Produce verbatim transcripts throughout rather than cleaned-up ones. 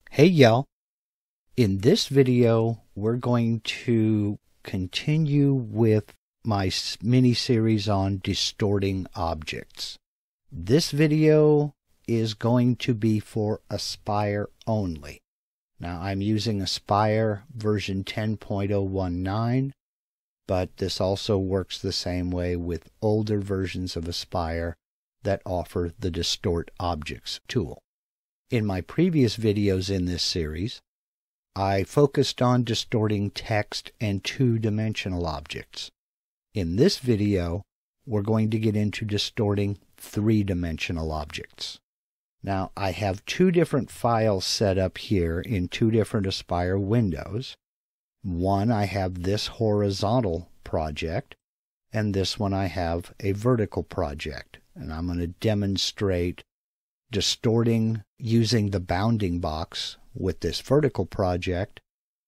Hey y'all! In this video we're going to continue with my mini-series on distorting objects. This video is going to be for Aspire only. Now I'm using Aspire version ten point oh one nine, but this also works the same way with older versions of Aspire that offer the Distort Objects tool. In my previous videos in this series, I focused on distorting text and two-dimensional objects. In this video, we're going to get into distorting three-dimensional objects. Now, I have two different files set up here in two different Aspire windows. One, I have this horizontal project, and this one I have a vertical project. And I'm going to demonstrate distorting using the bounding box with this vertical project,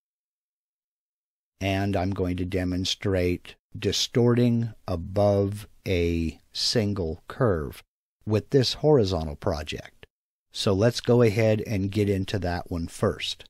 and I'm going to demonstrate distorting above a single curve with this horizontal project. So let's go ahead and get into that one first.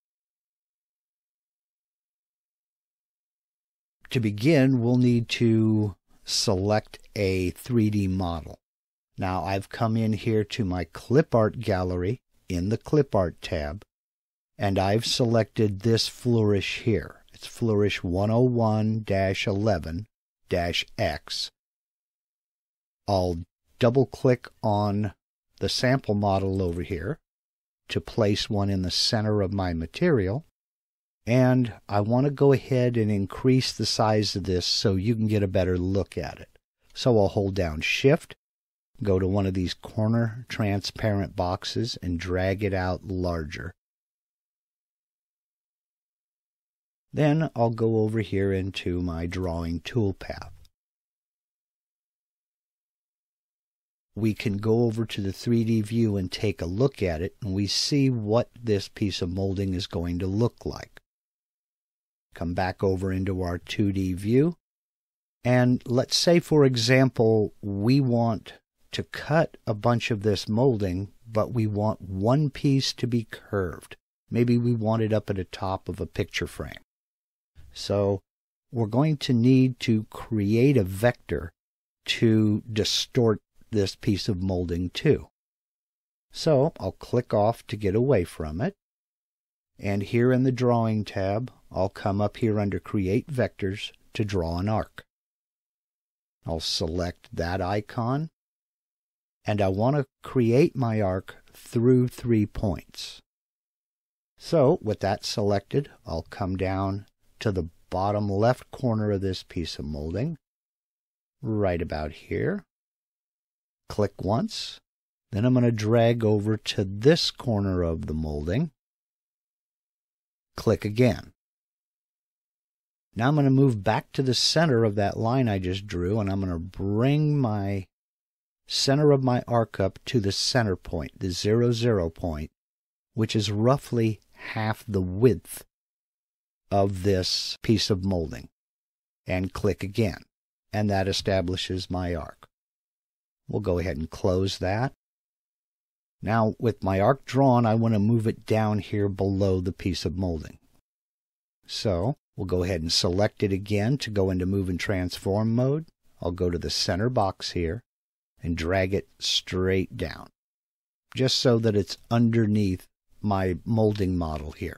To begin, we'll need to select a three D model. Now I've come in here to my Clipart gallery in the Clipart tab, and I've selected this flourish here. It's flourish one oh one dash eleven dash X. I'll double click on the sample model over here to place one in the center of my material, and I want to go ahead and increase the size of this so you can get a better look at it. So I'll hold down Shift, go to one of these corner transparent boxes and drag it out larger. Then I'll go over here into my drawing toolpath. We can go over to the three D view and take a look at it, and we see what this piece of molding is going to look like. Come back over into our two D view, and let's say, for example, we want to cut a bunch of this molding, but we want one piece to be curved. Maybe we want it up at the top of a picture frame. So we're going to need to create a vector to distort this piece of molding too. So I'll click off to get away from it. And here in the Drawing tab, I'll come up here under Create Vectors to draw an arc. I'll select that icon, and I want to create my arc through three points. So with that selected, I'll come down to the bottom left corner of this piece of molding, right about here. Click once, then I'm going to drag over to this corner of the molding. Click again. Now I'm going to move back to the center of that line I just drew, and I'm going to bring my center of my arc up to the center point, the zero, zero point, which is roughly half the width of this piece of molding. And click again, and that establishes my arc. We'll go ahead and close that. Now, with my arc drawn, I want to move it down here below the piece of molding. So we'll go ahead and select it again to go into Move and Transform mode. I'll go to the center box here and drag it straight down, just so that it's underneath my molding model here.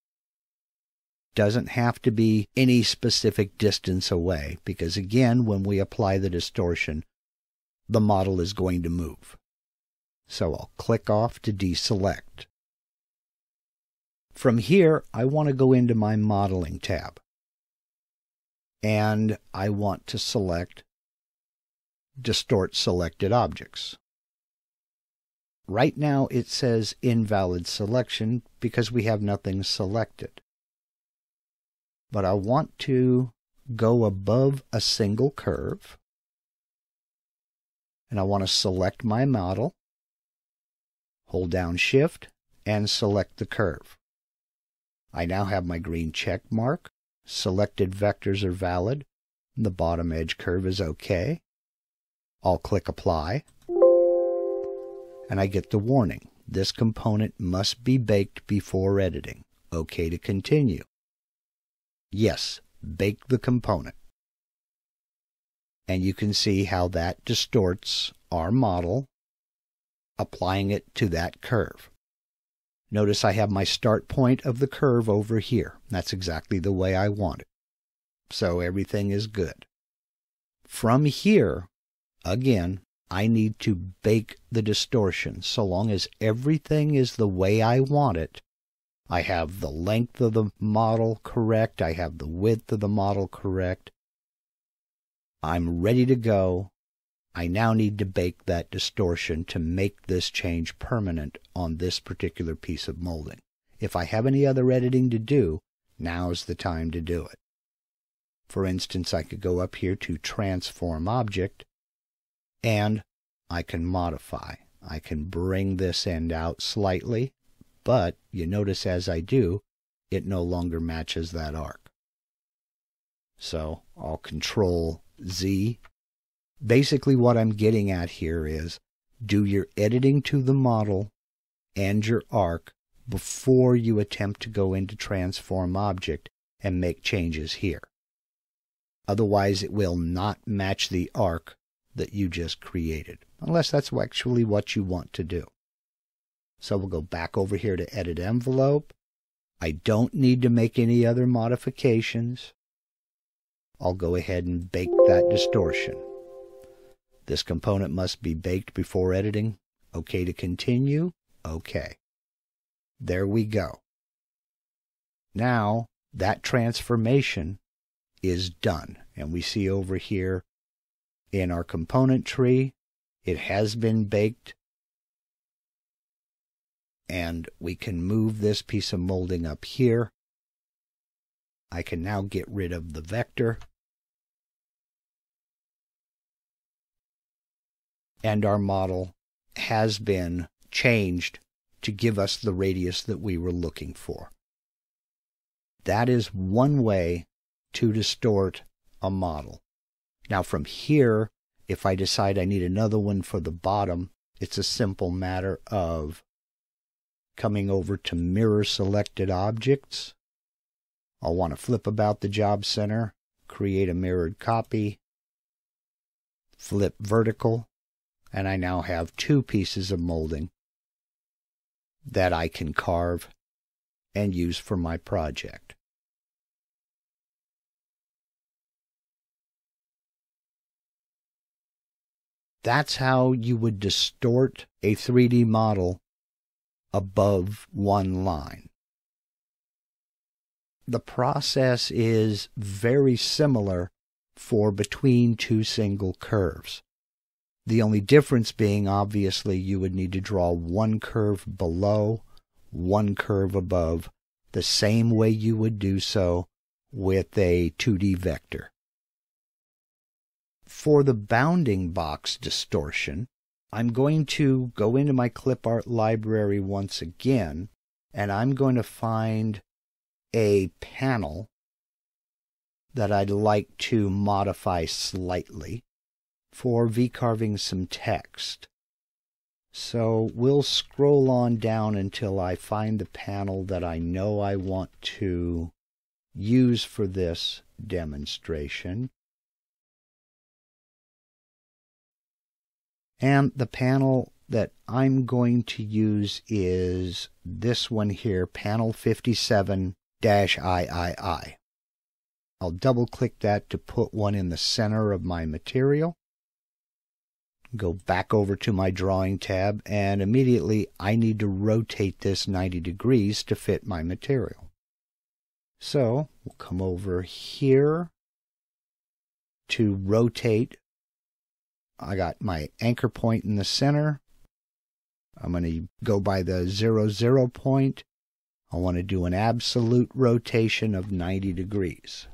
Doesn't have to be any specific distance away, because again, when we apply the distortion, the model is going to move. So I'll click off to deselect. From here, I want to go into my Modeling tab, and I want to select Distort Selected Objects. Right now it says invalid selection because we have nothing selected. But I want to go above a single curve, and I want to select my model, hold down Shift, and select the curve. I now have my green check mark. Selected vectors are valid. The bottom edge curve is OK. I'll click Apply, and I get the warning. This component must be baked before editing. OK to continue. Yes, bake the component. And you can see how that distorts our model, applying it to that curve. Notice I have my start point of the curve over here. That's exactly the way I want it. So everything is good. From here, again, I need to bake the distortion. So long as everything is the way I want it, I have the length of the model correct, I have the width of the model correct, I'm ready to go. I now need to bake that distortion to make this change permanent on this particular piece of molding. If I have any other editing to do, now's the time to do it. For instance, I could go up here to Transform Object, and I can modify. I can bring this end out slightly, but you notice as I do, it no longer matches that arc. So I'll Control Z. Basically what I'm getting at here is do your editing to the model and your arc before you attempt to go into Transform Object and make changes here. Otherwise it will not match the arc that you just created, unless that's actually what you want to do. So we'll go back over here to Edit Envelope. I don't need to make any other modifications. I'll go ahead and bake that distortion. This component must be baked before editing. OK to continue. OK. There we go. Now that transformation is done. And we see over here in our component tree, it has been baked. And we can move this piece of molding up here. I can now get rid of the vector. And our model has been changed to give us the radius that we were looking for. That is one way to distort a model. Now from here, if I decide I need another one for the bottom, it's a simple matter of coming over to Mirror Selected Objects. I'll want to flip about the job center, create a mirrored copy, flip vertical, and I now have two pieces of molding that I can carve and use for my project. That's how you would distort a three D model above one line. The process is very similar for between two single curves. The only difference being, obviously, you would need to draw one curve below, one curve above, the same way you would do so with a two D vector. For the bounding box distortion, I'm going to go into my Clipart library once again, and I'm going to find a panel that I'd like to modify slightly for V-carving some text. So we'll scroll on down until I find the panel that I know I want to use for this demonstration. And the panel that I'm going to use is this one here, panel fifty-seven dash I I I. I'll double click that to put one in the center of my material. Go back over to my drawing tab, and immediately I need to rotate this ninety degrees to fit my material. So we'll come over here to rotate. I got my anchor point in the center. I'm going to go by the zero, zero point. I want to do an absolute rotation of ninety degrees.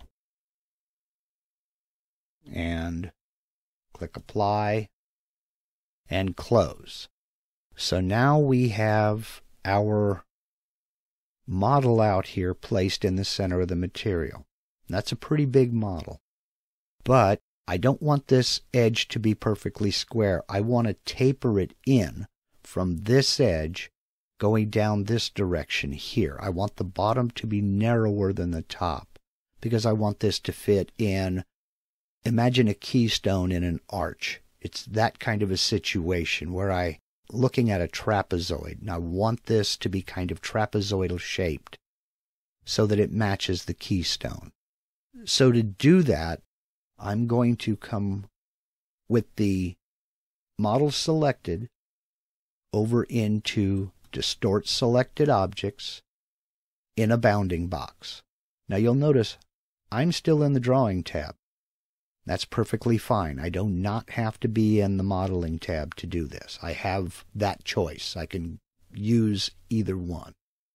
And click Apply and Close. So now we have our model out here placed in the center of the material. That's a pretty big model. But I don't want this edge to be perfectly square. I want to taper it in from this edge going down this direction here. I want the bottom to be narrower than the top because I want this to fit in. Imagine a keystone in an arch. It's that kind of a situation where I, looking at a trapezoid, and I want this to be kind of trapezoidal shaped so that it matches the keystone. So to do that, I'm going to come with the model selected over into Distort Selected Objects in a bounding box. Now you'll notice I'm still in the Drawing tab. That's perfectly fine. I do not have to be in the Modeling tab to do this. I have that choice. I can use either one.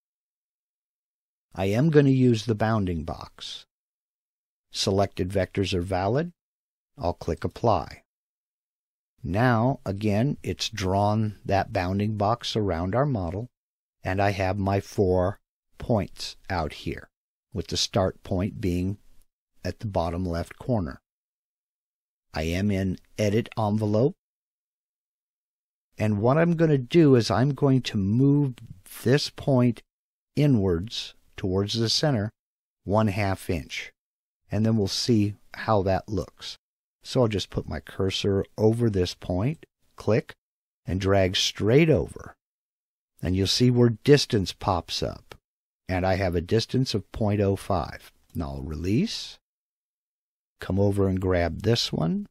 I am going to use the bounding box. Selected vectors are valid. I'll click Apply. Now, again, it's drawn that bounding box around our model, and I have my four points out here, with the start point being at the bottom left corner. I am in Edit Envelope, and what I'm going to do is I'm going to move this point inwards towards the center one half inch, and then we'll see how that looks. So I'll just put my cursor over this point, click, and drag straight over. And you'll see where distance pops up. And I have a distance of zero point zero five. Now I'll release, come over and grab this one,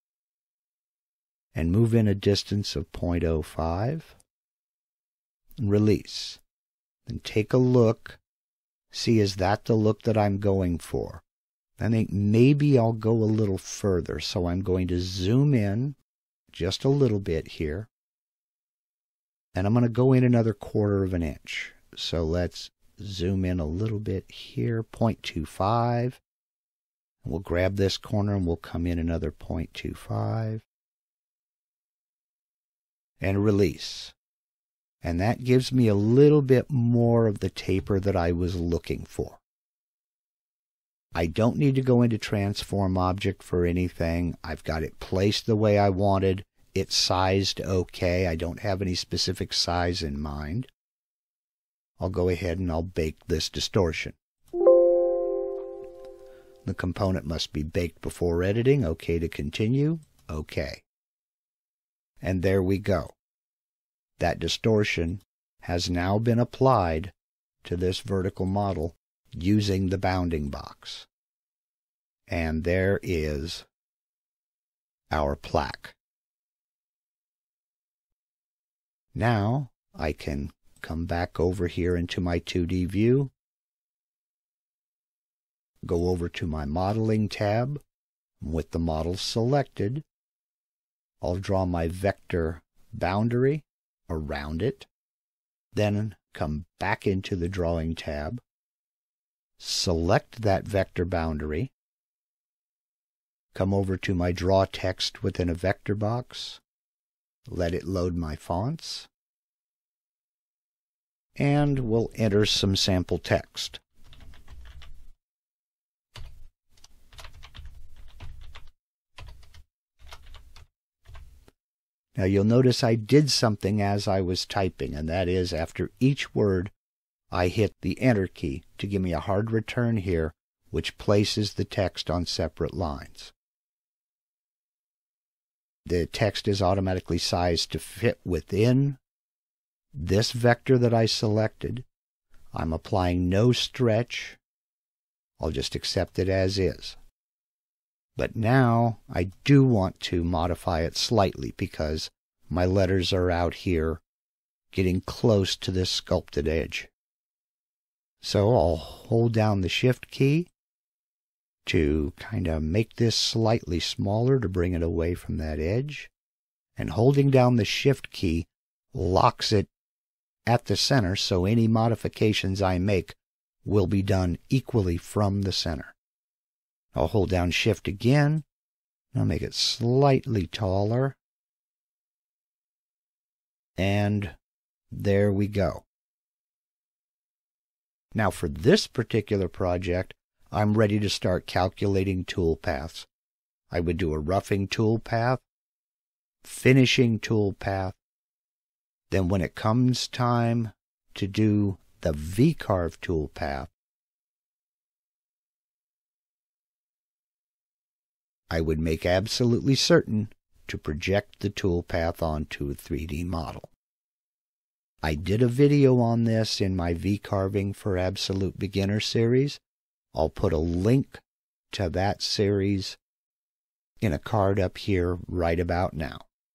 and move in a distance of zero point zero five, and release. Then take a look, see is that the look that I'm going for. I think maybe I'll go a little further, so I'm going to zoom in just a little bit here. And I'm going to go in another quarter of an inch. So let's zoom in a little bit here, zero point two five. We'll grab this corner and we'll come in another zero point two five. And release. And that gives me a little bit more of the taper that I was looking for. I don't need to go into Transform Object for anything. I've got it placed the way I wanted. It's sized okay. I don't have any specific size in mind. I'll go ahead and I'll bake this distortion. The component must be baked before editing. OK to continue. OK. And there we go. That distortion has now been applied to this vertical model using the bounding box. And there is our plaque. Now I can come back over here into my two D view, go over to my Modeling tab. With the model selected, I'll draw my vector boundary around it, then come back into the Drawing tab, select that vector boundary, come over to my Draw Text within a vector box, let it load my fonts, and we'll enter some sample text. Now you'll notice I did something as I was typing, and that is after each word I hit the Enter key to give me a hard return here, which places the text on separate lines. The text is automatically sized to fit within this vector that I selected. I'm applying no stretch. I'll just accept it as is. But now I do want to modify it slightly because my letters are out here getting close to this sculpted edge. So I'll hold down the Shift key to kind of make this slightly smaller to bring it away from that edge. And holding down the Shift key locks it at the center, so any modifications I make will be done equally from the center. I'll hold down Shift again. I'll make it slightly taller. And there we go. Now for this particular project, I'm ready to start calculating toolpaths. I would do a roughing toolpath, finishing toolpath. Then when it comes time to do the V-carve toolpath, I would make absolutely certain to project the toolpath onto a three D model. I did a video on this in my V-carving for Absolute Beginner series. I'll put a link to that series in a card up here right about now.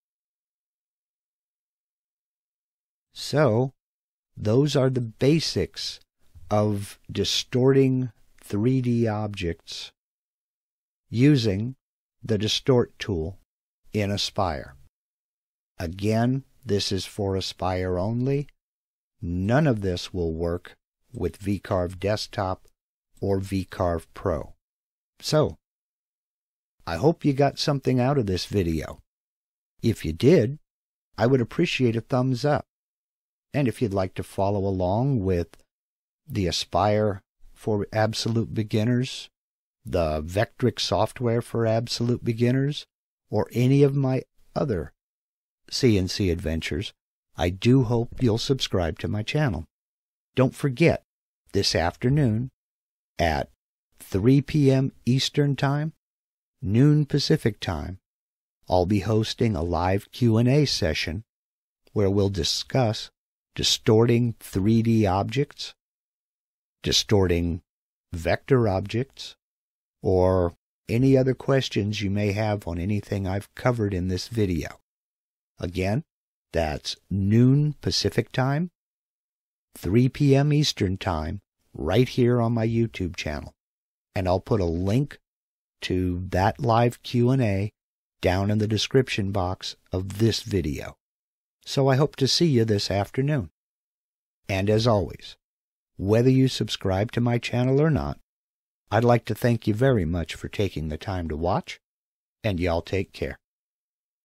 So, those are the basics of distorting three D objects using the Distort tool in Aspire. Again, this is for Aspire only. None of this will work with V-carve Desktop or V-carve Pro. So, I hope you got something out of this video. If you did, I would appreciate a thumbs up. And if you'd like to follow along with the Aspire for Absolute Beginners, the Vectric software for Absolute Beginners, or any of my other C N C adventures, I do hope you'll subscribe to my channel. Don't forget, this afternoon at three p m Eastern Time, noon Pacific Time, I'll be hosting a live Q and A session where we'll discuss distorting three D objects, distorting vector objects, or any other questions you may have on anything I've covered in this video. Again, that's noon Pacific Time, three p m Eastern Time, right here on my YouTube channel. And I'll put a link to that live Q and A down in the description box of this video. So I hope to see you this afternoon. And as always, whether you subscribe to my channel or not, I'd like to thank you very much for taking the time to watch, and y'all take care.